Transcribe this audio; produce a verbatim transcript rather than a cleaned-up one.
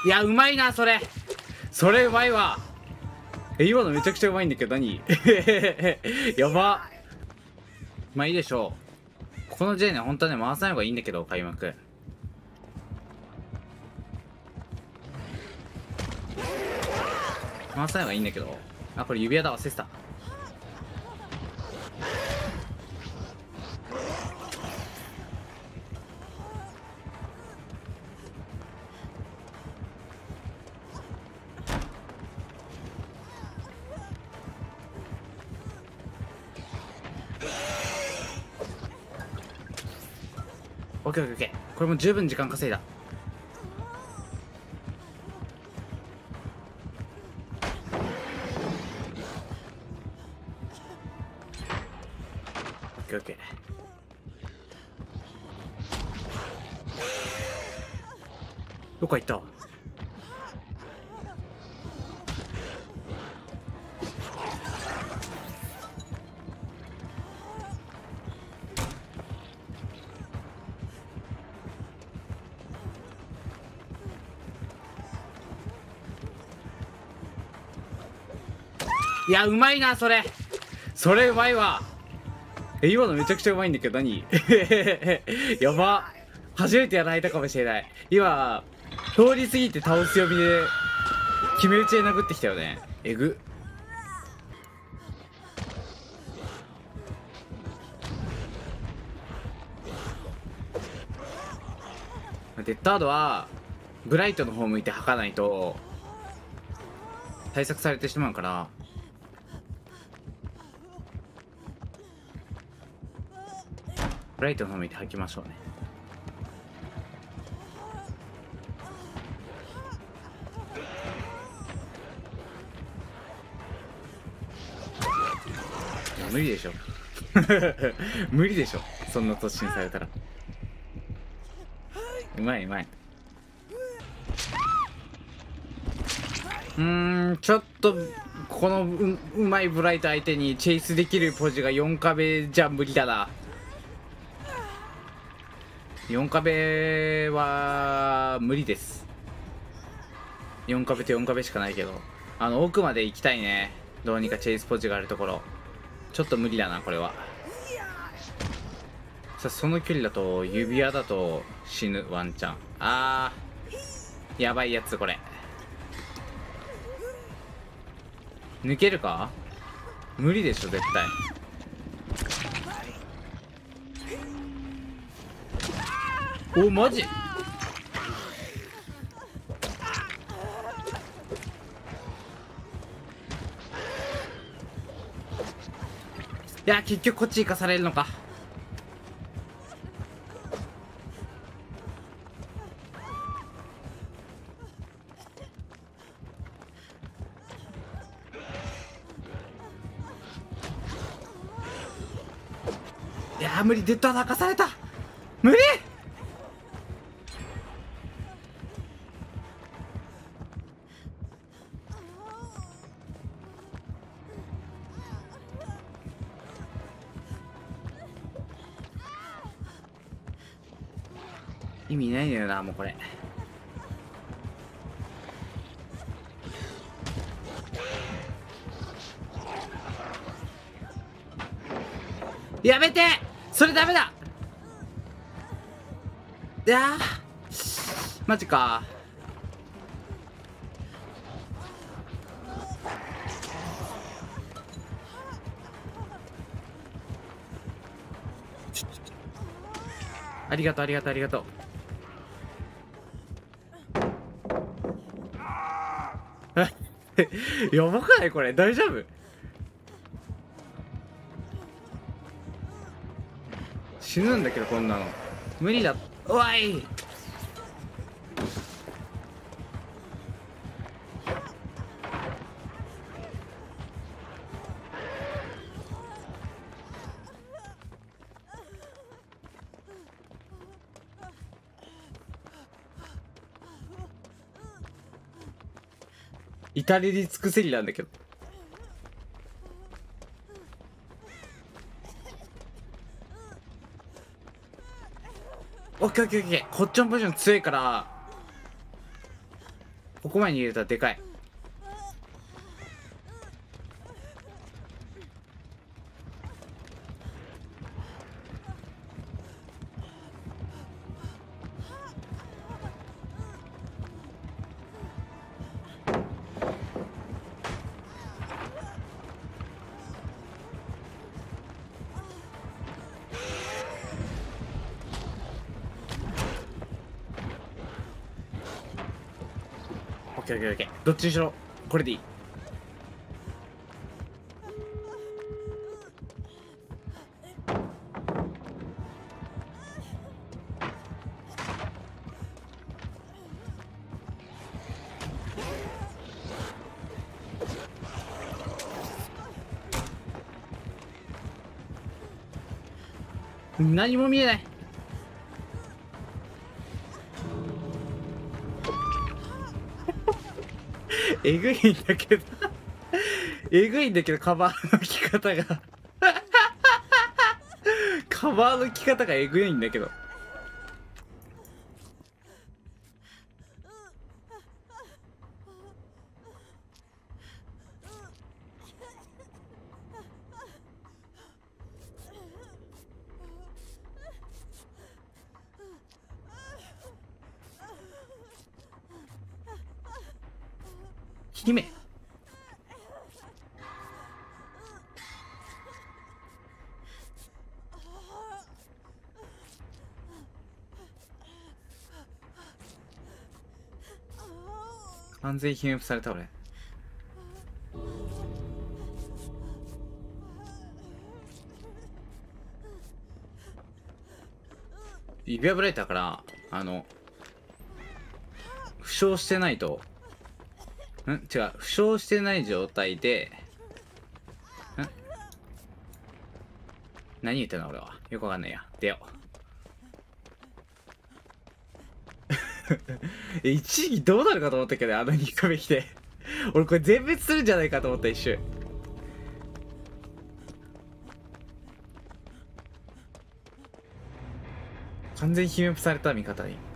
いや、うまいな、それ。それうまいわ。え、今のめちゃくちゃうまいんだけど、何やば。まあいいでしょう。この J ね、本当はね、回さない方がいいんだけど、開幕。回さない方がいいんだけど。あ、これ指輪だ、忘れてた。オッケーオッケーオッケー。これも十分時間稼いだ。オッケーオッケー。どこ行った？いや、うまいな、それ。それうまいわ。え、今のめちゃくちゃうまいんだけど、何やば。初めてやられたかもしれない。今、通り過ぎて倒す呼びで、決め打ちで殴ってきたよね。えぐ。デッドアードは、ブライトの方向いて吐かないと、対策されてしまうから、ブライトの方向いて吐きましょうね。いや無理でしょ無理でしょ、そんな突進されたら。うまいうまい。うーん、ちょっとこの う, うまいブライト相手にチェイスできるポジがよん壁じゃ無理だな。よん壁は無理です。よん壁とよん壁しかないけど、あの奥まで行きたいね。どうにかチェイスポジがあるところ。ちょっと無理だなこれは。さあ、その距離だと指輪だと死ぬ、ワンチャン。あーやばいやつこれ。抜けるか？無理でしょ絶対。お、マジ？いや、結局こっち行かされるのか。いやー無理、デッドアー泣かされた。無理。意味ないのよなもうこれ。やめて、それダメだ。いやーマジか。ありがとうありがとうありがとう。やばくないこれ、大丈夫？死ぬんだけどこんなの無理だ。うわい。至れり尽くせりなんだけど。オッケーオッケーオッケー。こっちのポジション強いからここまで逃げれたらでかい。オッケーオッケーオッケー。どっちにしろこれでいい。何も見えない。えぐいんだけどえぐいんだけど、カバーの着方がカバーの着方がえぐいんだけど。姫、完全に姫プされた俺。指輪ブレーターからあの負傷してないとん違う負傷してない状態でん何言ってんの俺は。よくわかんないや。出よう一時期どうなるかと思ったけど、あのにかめ来て俺これ全滅するんじゃないかと思った一瞬。完全に姫プされた味方に。